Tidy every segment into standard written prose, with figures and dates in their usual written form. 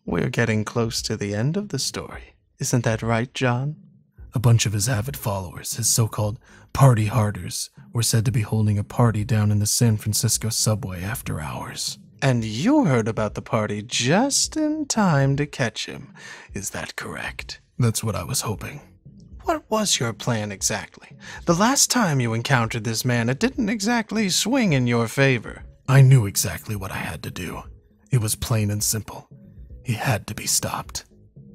we're getting close to the end of the story. Isn't that right, John? A bunch of his avid followers, his so-called party harders, were said to be holding a party down in the San Francisco subway after hours. And you heard about the party just in time to catch him. Is that correct? That's what I was hoping. What was your plan exactly? The last time you encountered this man, it didn't exactly swing in your favor. I knew exactly what I had to do. It was plain and simple. He had to be stopped.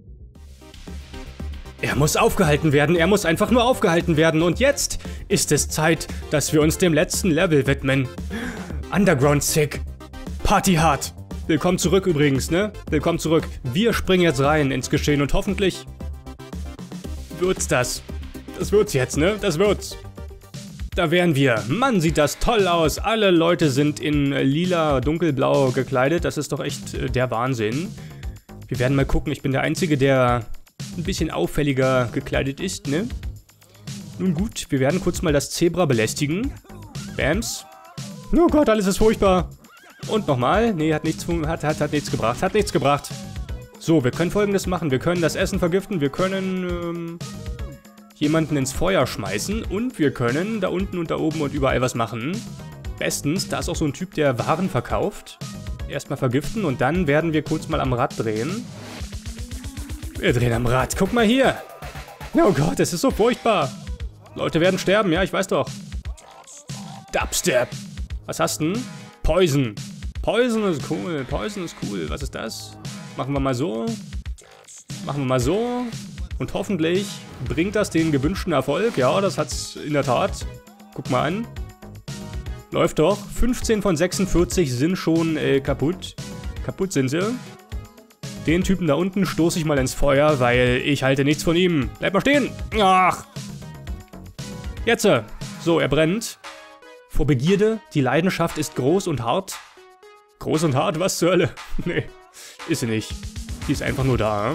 Er muss aufgehalten werden, er muss einfach nur aufgehalten werden. Und jetzt ist es Zeit, dass wir uns dem letzten Level widmen. Underground Sick. Party hard. Willkommen zurück übrigens, ne? Willkommen zurück. Wir springen jetzt rein ins Geschehen und hoffentlich wird's das. Das wird's jetzt, ne? Das wird's. Da wären wir. Mann, sieht das toll aus. Alle Leute sind in lila, dunkelblau gekleidet. Das ist doch echt der Wahnsinn. Wir werden mal gucken. Ich bin der Einzige, der ein bisschen auffälliger gekleidet ist, ne? Nun gut, wir werden kurz mal das Zebra belästigen. Bams. Oh Gott, alles ist furchtbar. Und nochmal. Nee, hat nichts gebracht. Hat nichts gebracht. So, wir können Folgendes machen. Wir können das Essen vergiften. Wir können jemanden ins Feuer schmeißen. Und wir können da unten und da oben und überall was machen. Bestens, da ist auch so ein Typ, der Waren verkauft. Erstmal vergiften und dann werden wir kurz mal am Rad drehen. Wir drehen am Rad. Guck mal hier. Oh Gott, es ist so furchtbar. Leute werden sterben, ja, ich weiß doch. Dubstep. Was hast du denn? Poison. Poison ist cool. Poison ist cool. Was ist das? Machen wir mal so. Machen wir mal so. Und hoffentlich bringt das den gewünschten Erfolg. Ja, das hat's in der Tat. Guck mal an. Läuft doch. 15 von 46 sind schon kaputt. Kaputt sind sie. Den Typen da unten stoße ich mal ins Feuer, weil ich halte nichts von ihm. Bleib mal stehen. Ach. Jetzt. So, er brennt. Vor Begierde. Die Leidenschaft ist groß und hart. Groß und hart? Was zur Hölle? Nee, ist sie nicht. Die ist einfach nur da.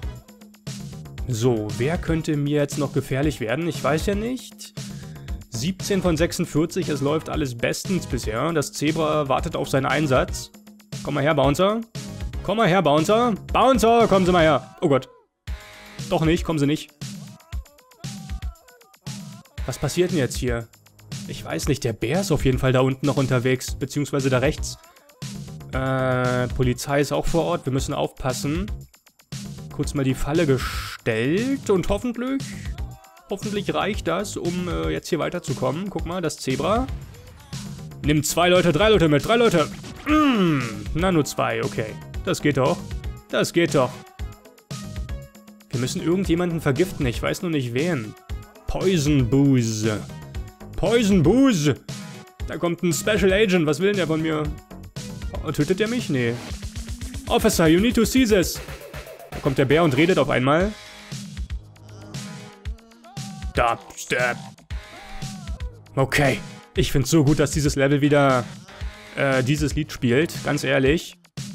So, wer könnte mir jetzt noch gefährlich werden? Ich weiß ja nicht. 17 von 46. Es läuft alles bestens bisher. Das Zebra wartet auf seinen Einsatz. Komm mal her, Bouncer. Komm mal her, Bouncer. Bouncer, kommen Sie mal her. Oh Gott. Doch nicht, kommen Sie nicht. Was passiert denn jetzt hier? Ich weiß nicht, der Bär ist auf jeden Fall da unten noch unterwegs. Beziehungsweise da rechts. Polizei ist auch vor Ort. Wir müssen aufpassen. Kurz mal die Falle gestellt. Und hoffentlich reicht das, um jetzt hier weiterzukommen. Guck mal, das Zebra. Nimmt 2 Leute, 3 Leute mit. 3 Leute. Na, nur 2, okay. Das geht doch. Das geht doch. Wir müssen irgendjemanden vergiften. Ich weiß nur nicht wen. Poison Booze. Poison Booze. Da kommt ein Special Agent. Was will denn der von mir? Oh, tötet der mich? Nee. Officer, you need to see this. Da kommt der Bär und redet auf einmal. Dubstep. Okay. Ich find's so gut, dass dieses Level wieder dieses Lied spielt. Ganz ehrlich.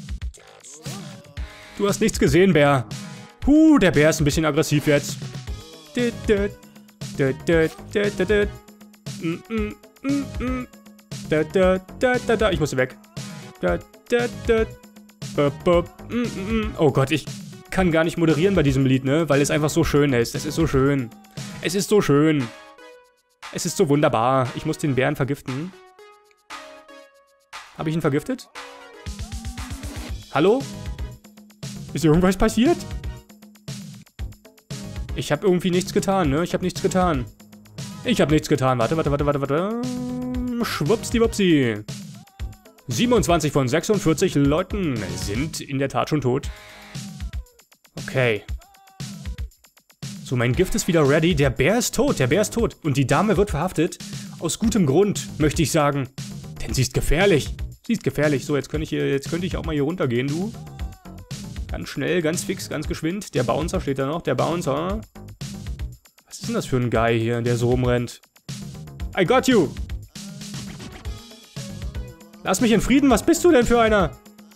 Du hast nichts gesehen, Bär. Der Bär ist ein bisschen aggressiv jetzt. Ich muss weg. Oh Gott, ich kann gar nicht moderieren bei diesem Lied, ne? Weil es einfach so schön ist. Es ist so schön. Es ist so schön. Es ist so wunderbar. Ich muss den Bären vergiften. Habe ich ihn vergiftet? Hallo? Ist irgendwas passiert? Ich habe irgendwie nichts getan, ne? Ich habe nichts getan. Ich habe nichts getan. Warte. Schwuppsdiwupsi. 27 von 46 Leuten sind in der Tat schon tot. Okay. So, mein Gift ist wieder ready. Der Bär ist tot. Der Bär ist tot. Und die Dame wird verhaftet. Aus gutem Grund, möchte ich sagen. Denn sie ist gefährlich. Sie ist gefährlich. So, jetzt könnte ich auch mal hier runtergehen, du. Ganz schnell, ganz fix, ganz geschwind. Der Bouncer steht da noch. Der Bouncer. Was ist denn das für ein Guy hier, der so rumrennt? I got you. Lass mich in Frieden. Was bist du denn für einer?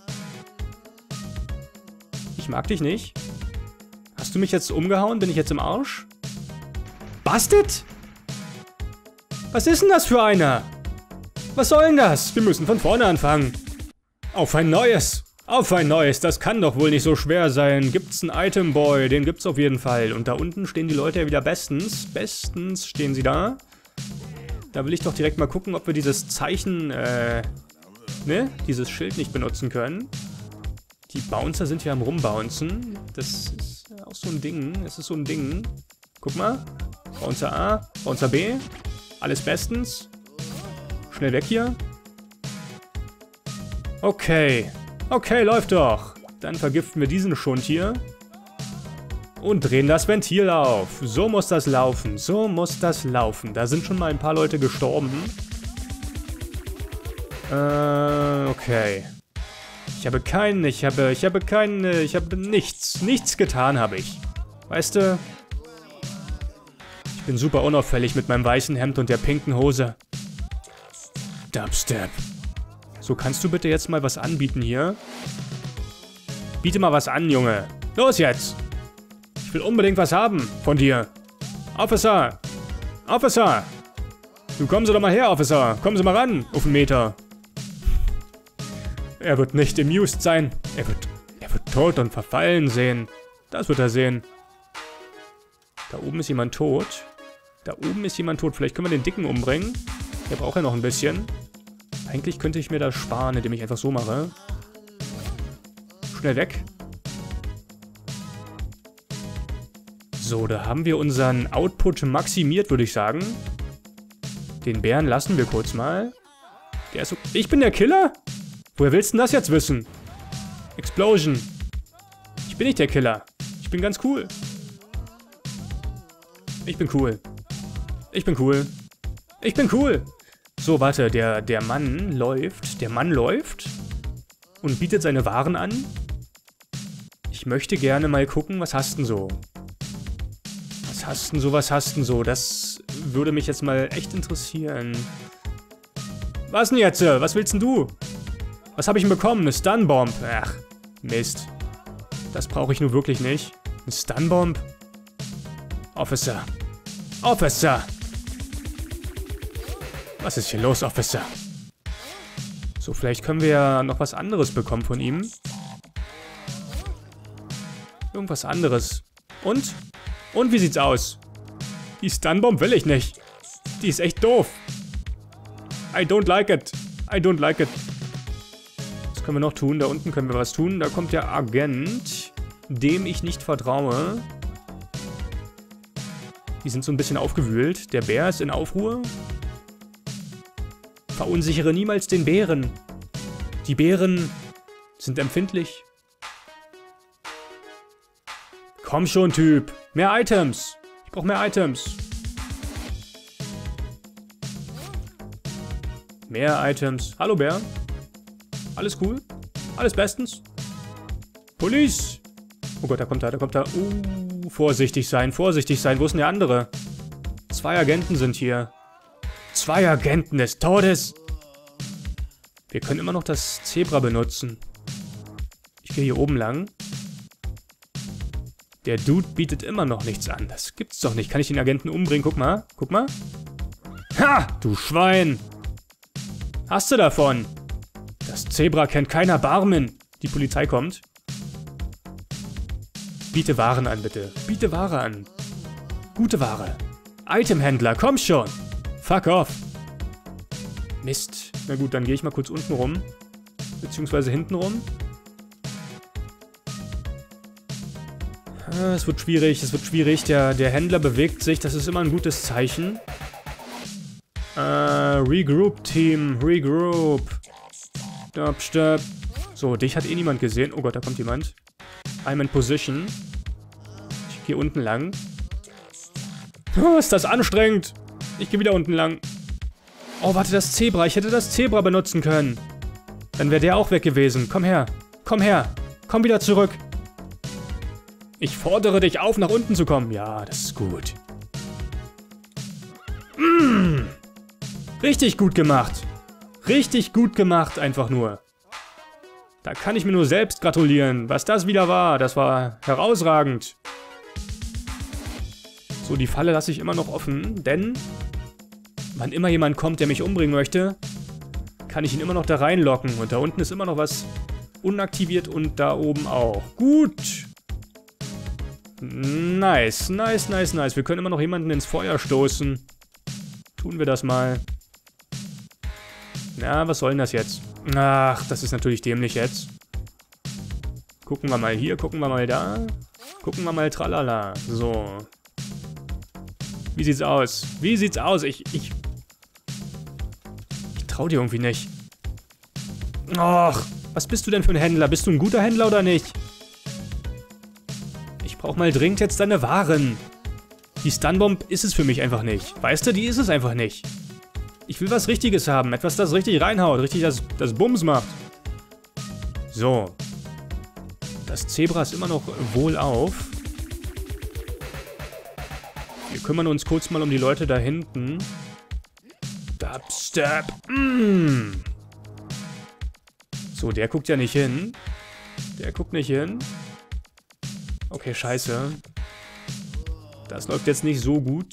Ich mag dich nicht. Hast du mich jetzt umgehauen? Bin ich jetzt im Arsch? Bastard? Was ist denn das für einer? Was soll denn das? Wir müssen von vorne anfangen. Auf ein neues. Auf ein neues, das kann doch wohl nicht so schwer sein. Gibt's einen Item Boy? Den gibt's auf jeden Fall. Und da unten stehen die Leute ja wieder bestens. Bestens stehen sie da. Da will ich doch direkt mal gucken, ob wir dieses Zeichen, dieses Schild nicht benutzen können. Die Bouncer sind hier am Rumbouncen. Das ist auch so ein Ding. Es ist so ein Ding. Guck mal. Bouncer A, Bouncer B. Alles bestens. Schnell weg hier. Okay. Okay, läuft doch. Dann vergiften wir diesen Schund hier. Und drehen das Ventil auf. So muss das laufen. So muss das laufen. Da sind schon mal ein paar Leute gestorben. Okay. Ich habe nichts. Nichts getan habe ich. Weißt du? Ich bin super unauffällig mit meinem weißen Hemd und der pinken Hose. Dubstep. So, kannst du bitte jetzt mal was anbieten hier? Biete mal was an, Junge. Los jetzt! Ich will unbedingt was haben von dir. Officer! Officer! Du kommen Sie doch mal her, Officer. Kommen Sie mal ran, auf den Meter. Er wird nicht amused sein. Er wird tot und verfallen sehen. Das wird er sehen. Da oben ist jemand tot. Da oben ist jemand tot. Vielleicht können wir den Dicken umbringen. Der braucht ja noch ein bisschen. Eigentlich könnte ich mir das sparen, indem ich einfach so mache. Schnell weg. So, da haben wir unseren Output maximiert, würde ich sagen. Den Bären lassen wir kurz mal. Der ist so. Ich bin der Killer? Woher willst du denn das jetzt wissen? Explosion. Ich bin nicht der Killer. Ich bin ganz cool. Ich bin cool. Ich bin cool. Ich bin cool. So, warte, der Mann läuft. Der Mann läuft und bietet seine Waren an. Ich möchte gerne mal gucken, was hast denn so? Was hast denn so, was hast denn so? Das würde mich jetzt mal echt interessieren. Was denn jetzt? Was willst denn du? Was habe ich denn bekommen? Eine Stunbomb. Ach, Mist. Das brauche ich nur wirklich nicht. Eine Stunbomb? Officer. Officer! Was ist hier los, Officer? So, vielleicht können wir ja noch was anderes bekommen von ihm. Irgendwas anderes. Und? Und wie sieht's aus? Die Stunbomb will ich nicht. Die ist echt doof. I don't like it. I don't like it. Was können wir noch tun? Da unten können wir was tun. Da kommt der Agent, dem ich nicht vertraue. Die sind so ein bisschen aufgewühlt. Der Bär ist in Aufruhr. Verunsichere niemals den Bären. Die Bären sind empfindlich. Komm schon, Typ. Mehr Items. Ich brauche mehr Items. Mehr Items. Hallo, Bär. Alles cool? Alles bestens? Police! Oh Gott, da kommt er, da kommt er. Vorsichtig sein, vorsichtig sein. Wo ist denn der andere? 2 Agenten sind hier. 2 Agenten des Todes. Wir können immer noch das Zebra benutzen. Ich gehe hier oben lang. Der Dude bietet immer noch nichts an. Das gibt's doch nicht. Kann ich den Agenten umbringen? Guck mal. Guck mal. Ha! Du Schwein! Hast du davon? Das Zebra kennt kein Erbarmen. Die Polizei kommt. Biete Waren an, bitte. Biete Ware an. Gute Ware. Itemhändler, komm schon. Fuck off. Mist. Na gut, dann gehe ich mal kurz unten rum. Beziehungsweise hinten rum. Es wird schwierig, es wird schwierig. Der Händler bewegt sich, das ist immer ein gutes Zeichen. Regroup, Team. Regroup. Stopp, stopp. So, dich hat eh niemand gesehen. Oh Gott, da kommt jemand. I'm in position. Ich gehe unten lang. Oh, ist das anstrengend. Ich gehe wieder unten lang. Oh, warte, das Zebra. Ich hätte das Zebra benutzen können. Dann wäre der auch weg gewesen. Komm her. Komm her. Komm wieder zurück. Ich fordere dich auf, nach unten zu kommen. Ja, das ist gut. Richtig gut gemacht. Richtig gut gemacht, einfach nur. Da kann ich mir nur selbst gratulieren. Was das wieder war, das war herausragend. So, die Falle lasse ich immer noch offen, denn wann immer jemand kommt, der mich umbringen möchte, kann ich ihn immer noch da reinlocken. Und da unten ist immer noch was unaktiviert und da oben auch. Gut. Nice, nice, nice, nice. Wir können immer noch jemanden ins Feuer stoßen. Tun wir das mal. Na, was soll denn das jetzt? Ach, das ist natürlich dämlich jetzt. Gucken wir mal hier, gucken wir mal da. Gucken wir mal tralala. So. Wie sieht's aus? Wie sieht's aus? Ich trau dir irgendwie nicht. Och, was bist du denn für ein Händler? Bist du ein guter Händler oder nicht? Ich brauch mal dringend jetzt deine Waren. Die Stunbomb ist es für mich einfach nicht. Weißt du, die ist es einfach nicht. Ich will was Richtiges haben. Etwas, das richtig reinhaut. Richtig das Bums macht. So. Das Zebra ist immer noch wohlauf. Wir kümmern uns kurz mal um die Leute da hinten. Dubstep. So, der guckt ja nicht hin. Der guckt nicht hin. Okay, scheiße. Das läuft jetzt nicht so gut.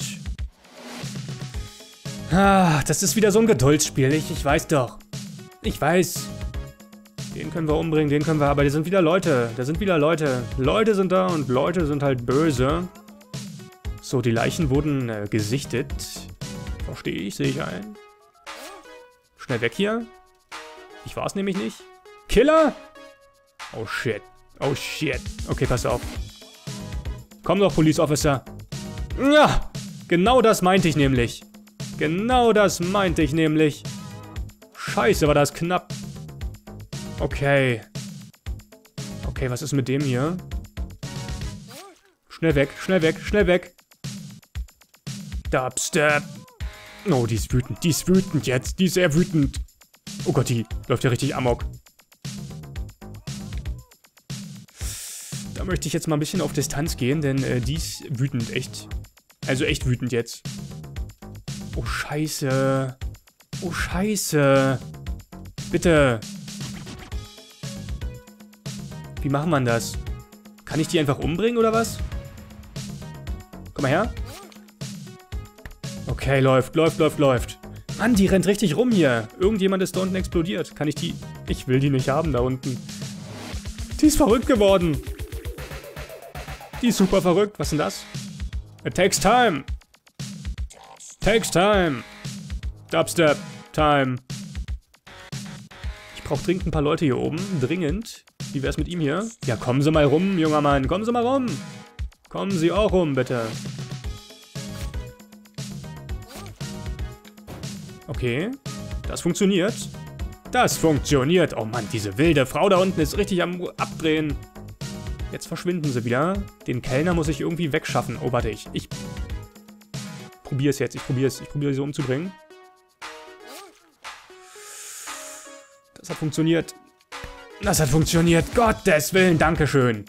Ah, das ist wieder so ein Geduldsspiel. Ich weiß doch. Ich weiß. Den können wir umbringen, den können wir... Aber da sind wieder Leute. Da sind wieder Leute. Leute sind da und Leute sind halt böse. So, die Leichen wurden gesichtet. Verstehe ich, sehe ich ein. Schnell weg hier. Ich war es nämlich nicht. Killer? Oh shit. Oh shit. Okay, pass auf. Komm doch, Police Officer. Ja, genau das meinte ich nämlich. Genau das meinte ich nämlich. Scheiße, war das knapp. Okay. Okay, was ist mit dem hier? Schnell weg, schnell weg, schnell weg. Dubstep. Oh, die ist wütend jetzt. Die ist sehr wütend. Oh Gott, die läuft ja richtig amok. Da möchte ich jetzt mal ein bisschen auf Distanz gehen, denn die ist wütend, echt. Also echt wütend jetzt. Oh, scheiße. Oh, scheiße. Bitte. Wie macht man das? Kann ich die einfach umbringen, oder was? Komm mal her. Okay, läuft. Mann, die rennt richtig rum hier. Irgendjemand ist da unten explodiert. Kann ich die... Ich will die nicht haben da unten. Die ist verrückt geworden. Die ist super verrückt. Was ist denn das? It takes time. Takes time. Dubstep time. Ich brauche dringend ein paar Leute hier oben. Dringend. Wie wär's mit ihm hier? Ja, kommen Sie mal rum, junger Mann. Kommen Sie mal rum. Kommen Sie auch rum, bitte. Okay. Das funktioniert. Das funktioniert. Oh Mann, diese wilde Frau da unten ist richtig am Abdrehen. Jetzt verschwinden sie wieder. Den Kellner muss ich irgendwie wegschaffen. Oh, warte, ich probiere es jetzt. Ich probiere sie umzubringen. Das hat funktioniert. Das hat funktioniert. Gottes Willen, Dankeschön.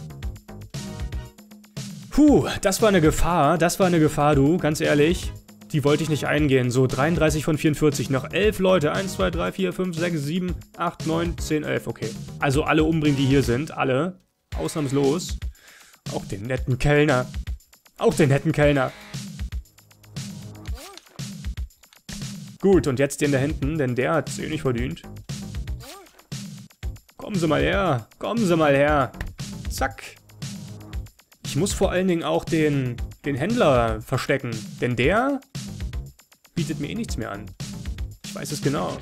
Puh, das war eine Gefahr. Das war eine Gefahr, du. Ganz ehrlich. Die wollte ich nicht eingehen. So, 33 von 44. Noch 11 Leute. 1, 2, 3, 4, 5, 6, 7, 8, 9, 10, 11. Okay. Also alle umbringen, die hier sind. Alle. Ausnahmslos. Auch den netten Kellner. Auch den netten Kellner. Gut, und jetzt den da hinten, denn der hat es eh nicht verdient. Kommen Sie mal her. Kommen Sie mal her. Zack. Ich muss vor allen Dingen auch den Händler verstecken, denn der bietet mir eh nichts mehr an. Ich weiß es genau.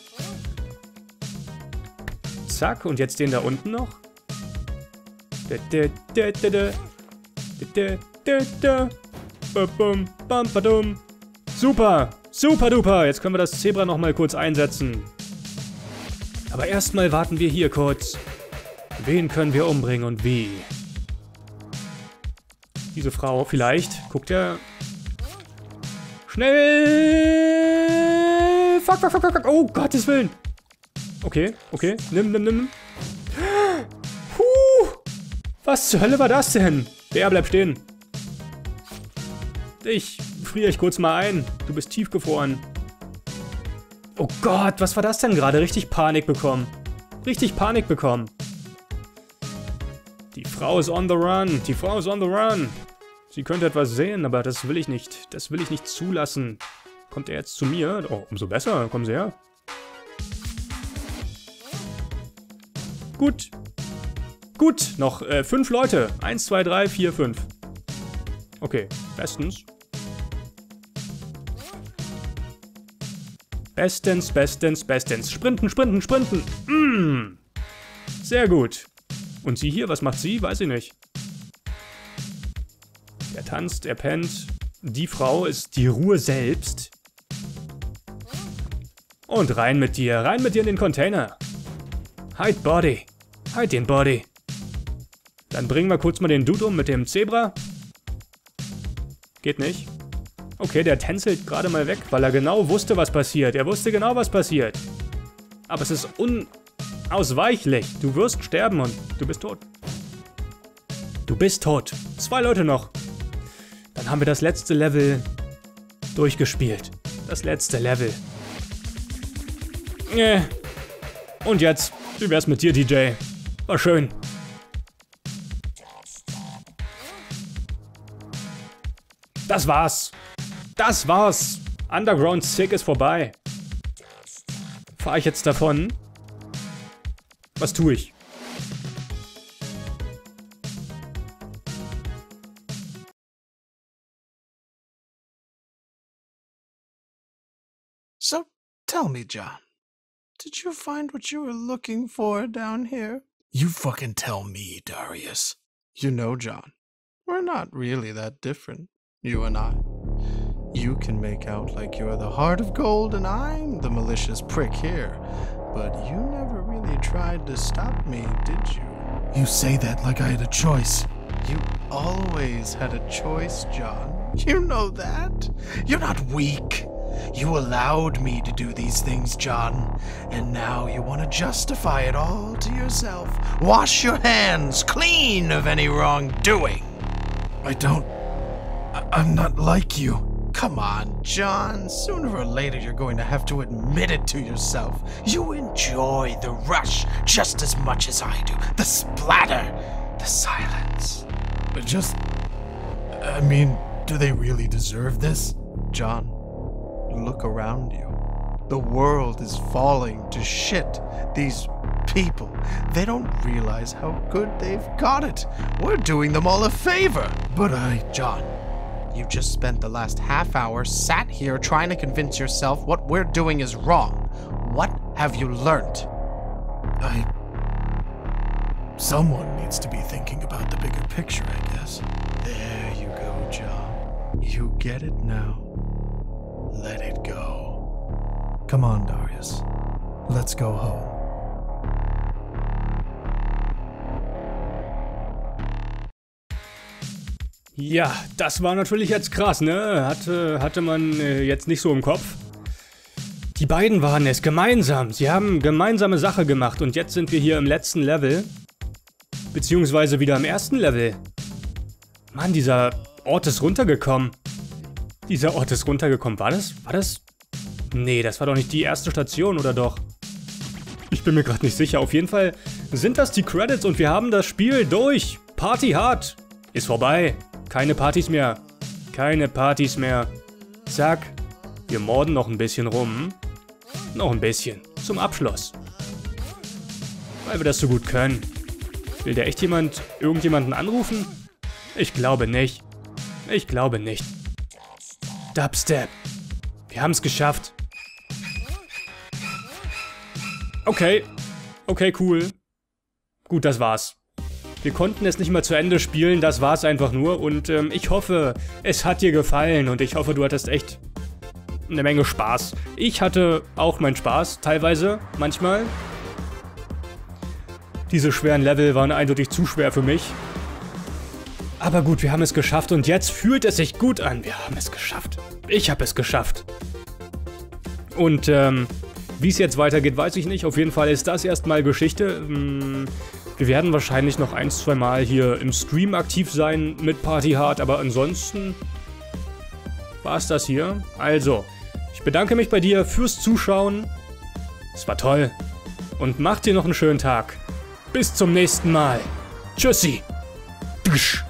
Zack, und jetzt den da unten noch. Super, super duper. Jetzt können wir das Zebra noch mal kurz einsetzen. Aber erstmal warten wir hier kurz. Wen können wir umbringen und wie? Diese Frau vielleicht. Guckt er. Schnell! Fuck. Oh, Gottes Willen. Okay. Nimm. Was zur Hölle war das denn? Der bleibt stehen. Ich friere dich kurz mal ein. Du bist tiefgefroren. Oh Gott, was war das denn gerade? Richtig Panik bekommen. Die Frau ist on the run. Sie könnte etwas sehen, aber das will ich nicht. Das will ich nicht zulassen. Kommt er jetzt zu mir? Oh, umso besser. Kommen Sie her. Gut. Gut, noch 5 Leute. 1, 2, 3, 4, 5. Okay, bestens. Bestens, bestens, bestens. Sprinten, sprinten, sprinten. Sehr gut. Und sie hier, was macht sie? Weiß ich nicht. Er tanzt, er pennt. Die Frau ist die Ruhe selbst. Und rein mit dir in den Container. Hide Body. Hide den Body. Dann bringen wir kurz mal den Dude um mit dem Zebra. Geht nicht. Okay, der tänzelt gerade mal weg, weil er genau wusste, was passiert. Er wusste genau, was passiert. Aber es ist unausweichlich. Du wirst sterben und du bist tot. Du bist tot. 2 Leute noch. Dann haben wir das letzte Level durchgespielt. Das letzte Level. Und jetzt, wie wär's mit dir, DJ? War schön. Das war's. Das war's. Underground Sick ist vorbei. Fahre ich jetzt davon? Was tue ich? So, tell me, John. Did you find what you were looking for down here? You fucking tell me, Darius. You know, John, we're not really that different, you and I. You can make out like you're the heart of gold and I'm the malicious prick here. But you never really tried to stop me, did you? You say that like I had a choice. You always had a choice, John. You know that. You're not weak. You allowed me to do these things, John. And now you want to justify it all to yourself. Wash your hands clean of any wrongdoing. I'm not like you. Come on, John. Sooner or later you're going to have to admit it to yourself. You enjoy the rush just as much as I do. The splatter, the silence. Do they really deserve this? John, look around you. The world is falling to shit. These people, they don't realize how good they've got it. We're doing them all a favor. But John, you just spent the last half hour sat here trying to convince yourself what we're doing is wrong. What have you learned? Someone needs to be thinking about the bigger picture, I guess. There you go, John. You get it now. Let it go. Come on, Darius. Let's go home. Ja, das war natürlich jetzt krass, ne? Hatte man jetzt nicht so im Kopf. Die beiden waren es gemeinsam. Sie haben gemeinsame Sache gemacht und jetzt sind wir hier im letzten Level. Beziehungsweise wieder im ersten Level. Mann, dieser Ort ist runtergekommen. Dieser Ort ist runtergekommen. War das? Nee, das war doch nicht die erste Station, oder doch? Ich bin mir gerade nicht sicher. Auf jeden Fall sind das die Credits und wir haben das Spiel durch. Party hard. Ist vorbei. Keine Partys mehr. Keine Partys mehr. Zack. Wir morden noch ein bisschen rum. Noch ein bisschen. Zum Abschluss. Weil wir das so gut können. Will da echt irgendjemanden anrufen? Ich glaube nicht. Ich glaube nicht. Dubstep. Wir haben es geschafft. Okay. Okay, cool. Gut, das war's. Wir konnten es nicht mal zu Ende spielen, das war's einfach nur. Und ich hoffe, es hat dir gefallen und ich hoffe, du hattest echt eine Menge Spaß. Ich hatte auch meinen Spaß, teilweise, manchmal. Diese schweren Level waren eindeutig zu schwer für mich. Aber gut, wir haben es geschafft und jetzt fühlt es sich gut an. Wir haben es geschafft. Ich habe es geschafft. Und wie es jetzt weitergeht, weiß ich nicht. Auf jeden Fall ist das erstmal Geschichte. Wir werden wahrscheinlich noch 1-2 Mal hier im Stream aktiv sein mit Party Hard, aber ansonsten war es das hier. Also, ich bedanke mich bei dir fürs Zuschauen. Es war toll. Und mach dir noch einen schönen Tag. Bis zum nächsten Mal. Tschüssi. Tschüss.